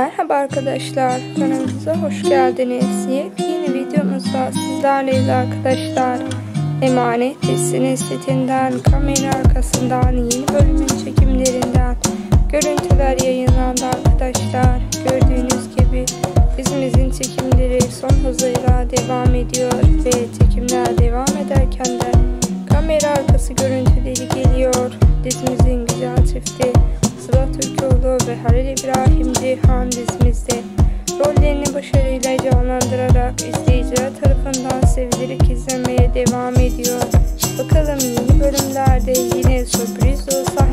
Merhaba arkadaşlar, kanalımıza hoş geldiniz. Yepyeni videomuzda sizlerleyiz arkadaşlar. Emanet dizisinin setinden, kamera arkasından, yeni bölümün çekimlerinden görüntüler yayınlandı arkadaşlar. Gördüğünüz gibi dizimizin çekimleri son hızıyla devam ediyor ve çekimler devam ederken de kamera arkası görüntüleri geliyor. Dizimizin güzel çifti Sıla Türkoğlu ve Halil İbrahim Ceyhan dizimizde rollerini başarıyla canlandırarak izleyiciler tarafından sevilerek izlemeye devam ediyor. Bakalım yeni bölümlerde yine sürpriz dolu